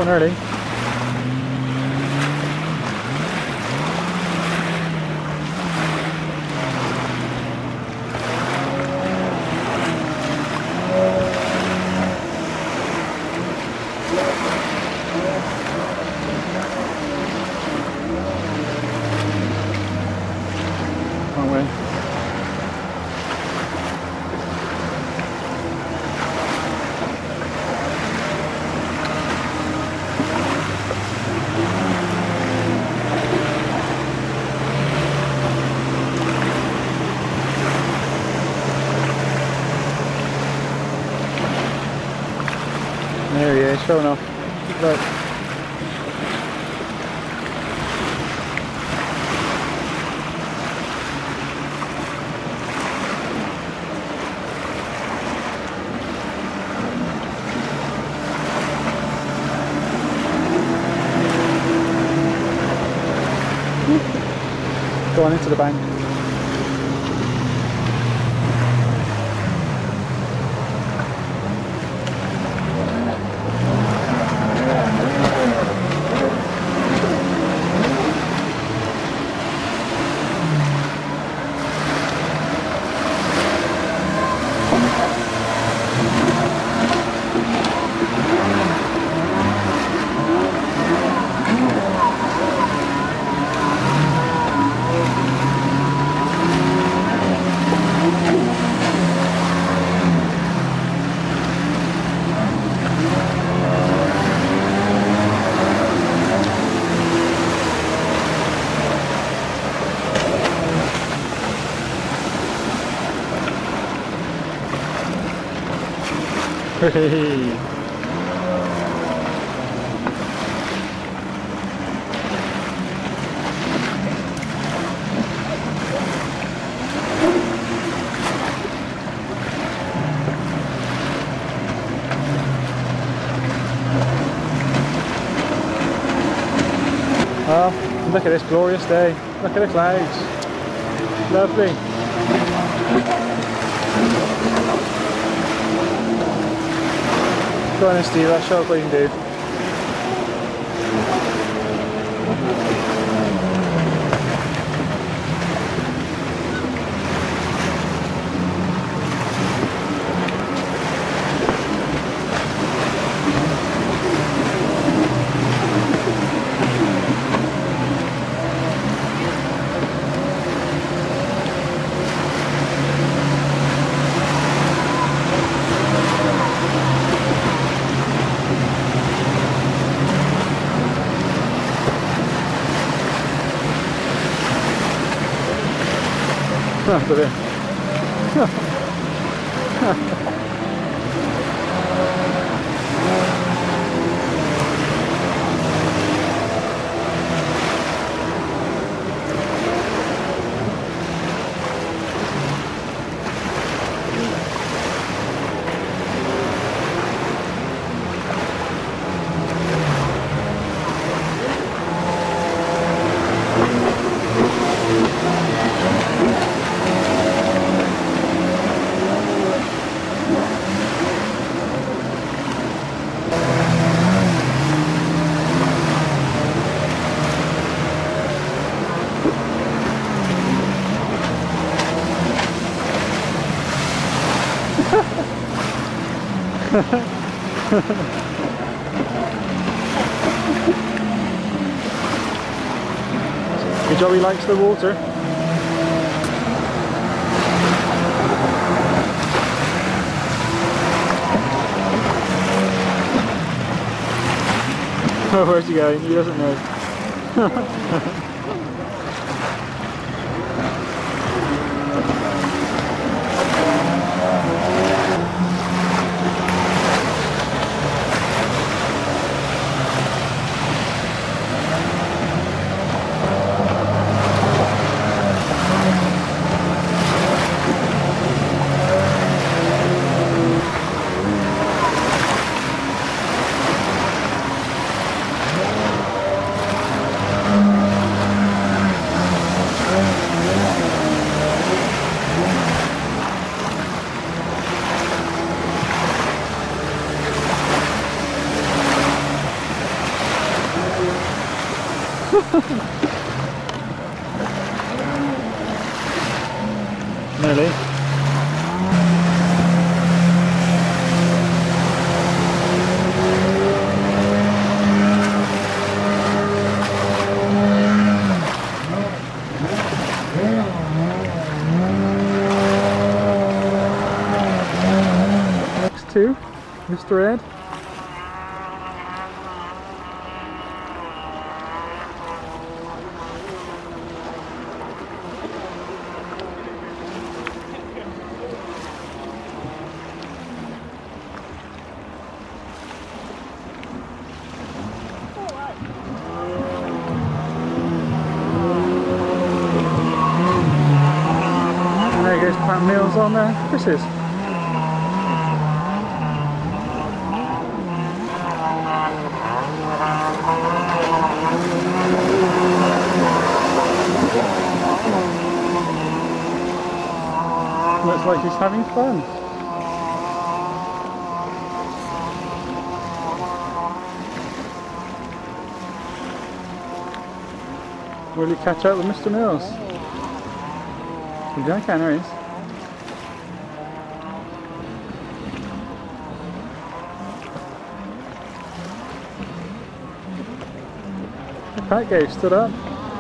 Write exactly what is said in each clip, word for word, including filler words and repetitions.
early. Wrong way. There he is, sure enough. Look. Go on into the bank. Hey. Oh, look at this glorious day. Look at the clouds. Lovely. Go on then, Steve, I'll show us what you can do. Ah, brilliant. Joey likes the water. Oh, where's he going? He doesn't know. Nearly. Next to Mister Ed. There goes Pat Mills on uh, Chris's. Looks like he's having fun. Will you catch up with Mister Mills? Yeah, I can, there he is. Pat Gage stood up.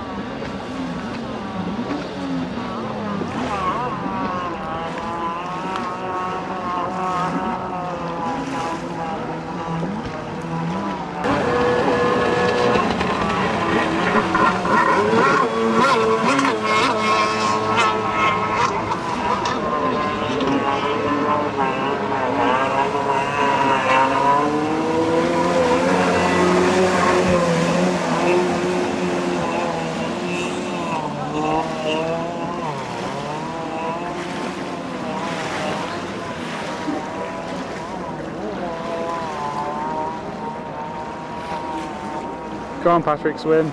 Go on, Patrick, swim.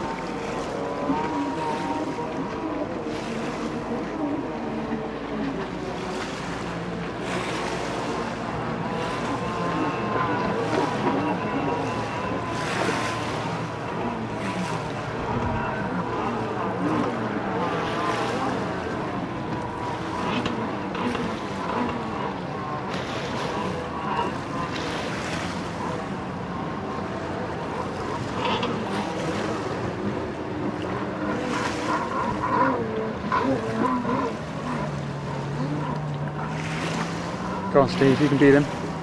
Go on, Steve, you can beat him.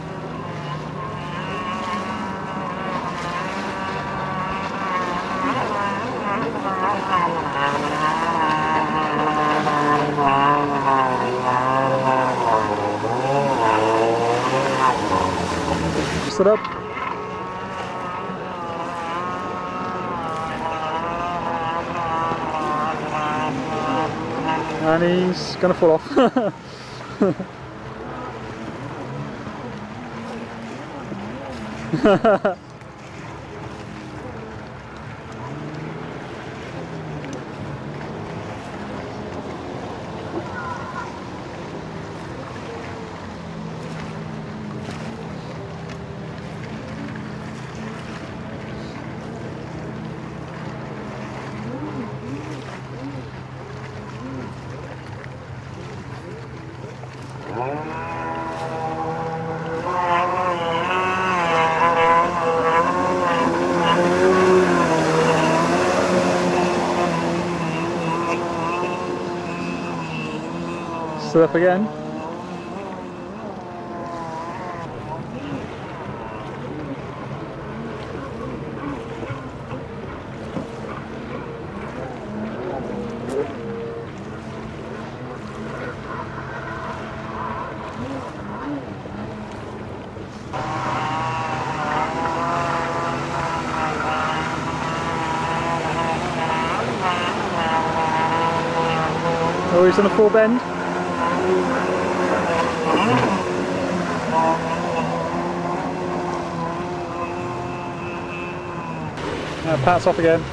Sit up. And he's gonna fall off. Stood up again. Oh, he's on a full bend. Now Pat's off again.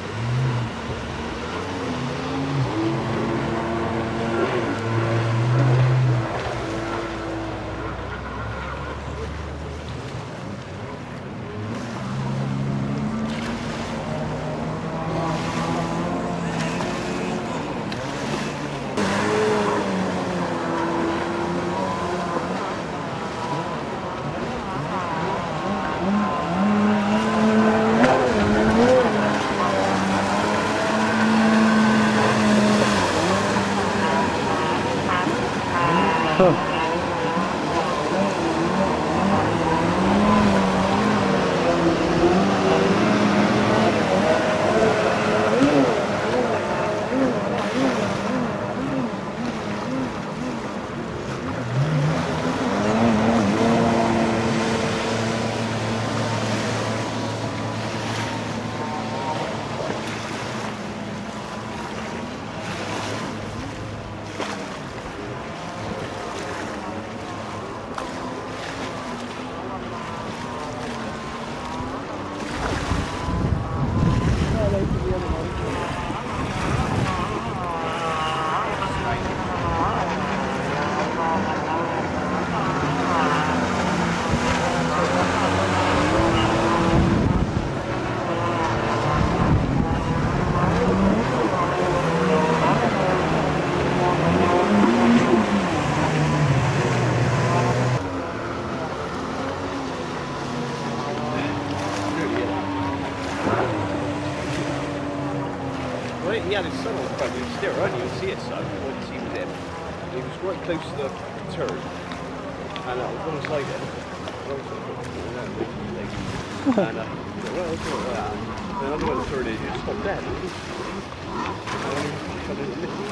it. He had his son on the front, you steer on, you would see his son, you wouldn't see him. He was right close to the turn, and I was wrong side of him. Wrong side of him. And uh, well, it's not like that. Then I went to turn it, it stopped dead. And then he fell in the middle.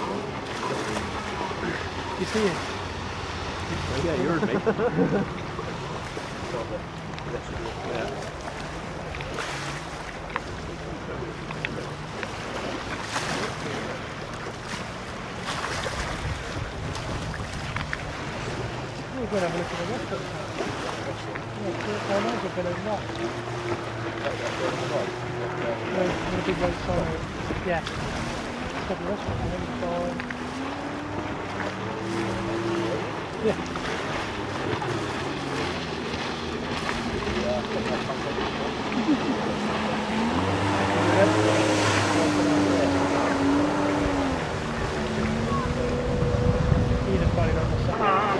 You see it? Yeah, you heard me. Yeah. We're going to have a look at the rest of the house. How long has it been in rock? The big white sign. Yeah. It's got the restaurant on the side. Yeah. Either fighting on the side.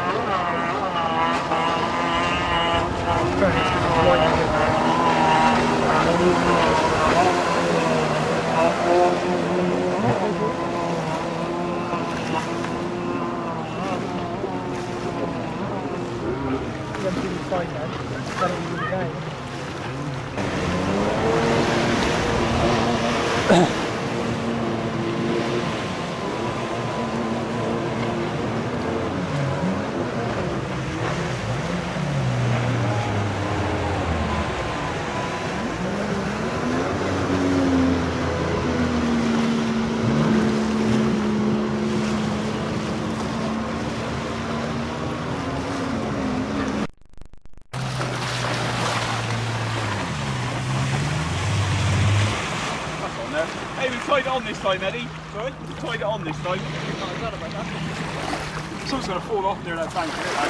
Hey, we tied it on this time, Eddie. Sorry? We tied it on this time. Something's going to fall off near that bank.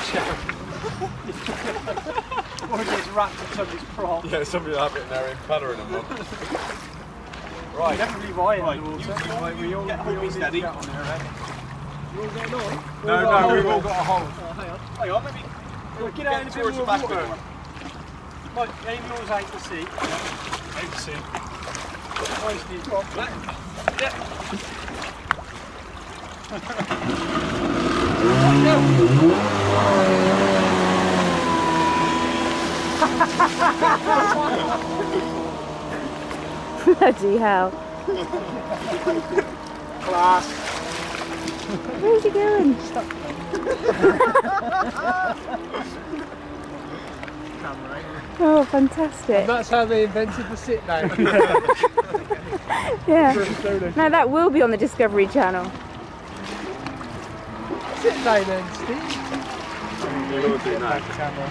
Or it gets wrapped in somebody's prop. Yeah, somebody will have it in their impeller in a month. Right. You definitely right Right, in the water. you, you, Right, you, we all, get we hold all me need steady. to get on there, eh? You all got a line? No, no, we've all got a hole. Oh, hang on. Hang on, let me Well, get out in a bit towards more the back water. door. Right, aim yours out to sea. Out to sea. Nicely, you've got that. Bloody hell. Class. Where's he going? Oh, fantastic. And that's how they invented the sit down. Yeah. Now that will be on the Discovery Channel. Sit down then, Steve. We're going to do that. Camera.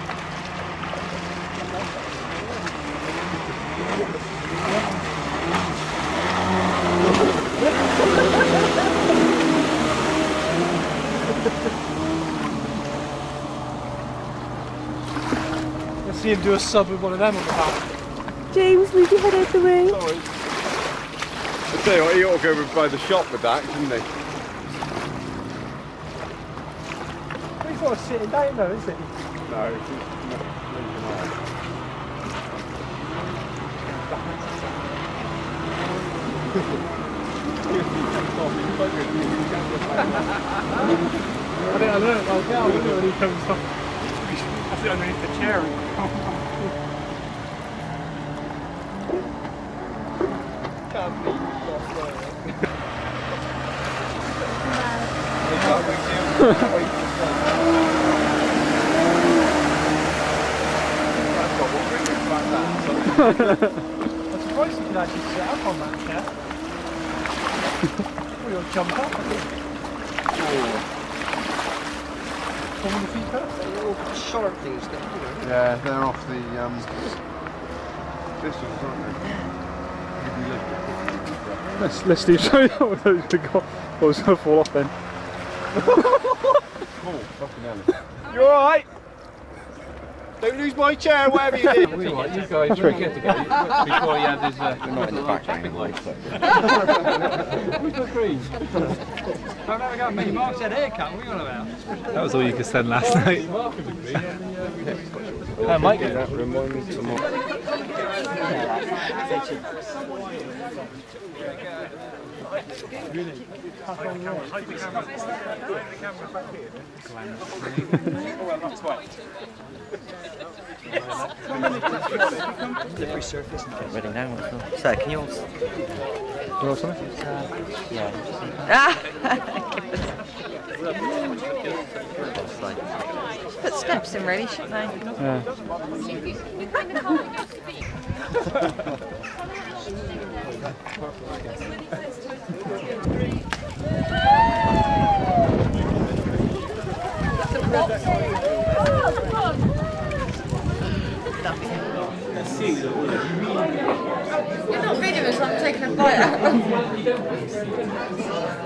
Let's see him do a sub with one of them on the back. James, move your head out the way. Sorry. I tell you what, he ought to go over by the shop with that, shouldn't he? He's not sitting down though, is he? No, it's just not blinking on. I think I learned like that, wouldn't it, when he comes off. I sit underneath the chair and I'm surprised you can actually sit up on that chair. Or you'll jump up, I think. Some of the feet first? They're all short things that, you know. Yeah, they're off the um, distance, aren't they? Let's, let's do show you what those we got. Well, it's going to fall off then. Oh, fucking hell. You alright? Don't lose my chair, whatever you did. You guys were good to go before you had this uh, Not in the back traffic light. Who's the green? I've never got me. Mark said haircut. What are you on about? That was all you could send last night. Uh, Mike. That reminds me of Slippery surface and get ready now. So, can you all... You want something? Yeah. Ah! Put steps in really, shouldn't they? Yeah. You're not videoing, so I'm taking a bite out.